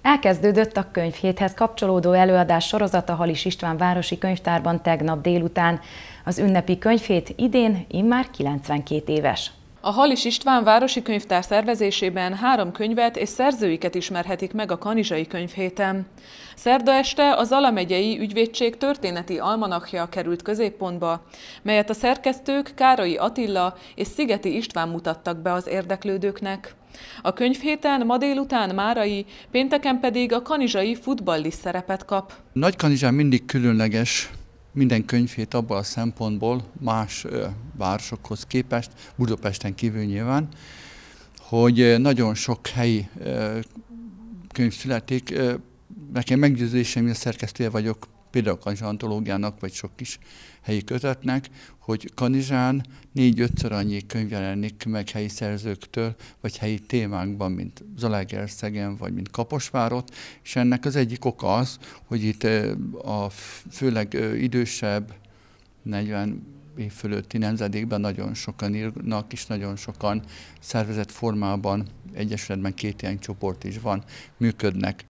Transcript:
Elkezdődött a könyvhéthez kapcsolódó előadás sorozata Halis István városi könyvtárban tegnap délután. Az ünnepi könyvhét idén immár 92 éves. A Halis István városi könyvtár szervezésében 3 könyvet és szerzőiket ismerhetik meg a kanizsai könyvhéten. Szerda este a Zala megyei ügyvédség történeti almanachja került középpontba, melyet a szerkesztők Károly Attila és Szigeti István mutattak be az érdeklődőknek. A könyvhéten ma délután Márai, pénteken pedig a kanizsai futball is szerepet kap. Nagykanizsán mindig különleges minden könyvhét abban a szempontból más városokhoz képest, Budapesten kívül nyilván, hogy nagyon sok helyi könyv születik. Nekem meggyőződésem, hogy a szerkesztője vagyok például a Kanizsa Antológiának, vagy sok kis helyi kötetnek, hogy Kanizsán 4-5-ször annyi könyv jelenik meg helyi szerzőktől, vagy helyi témákban, mint Zalaegerszegen, vagy mint Kaposvárot, és ennek az egyik oka az, hogy itt a főleg idősebb, 40 év fölötti nemzedékben nagyon sokan írnak, és nagyon sokan szervezett formában, egyesületben 2 ilyen csoport is van, működnek.